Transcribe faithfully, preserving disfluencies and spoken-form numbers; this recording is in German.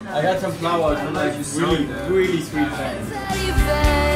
I got some flowers and like really, really sweet flowers.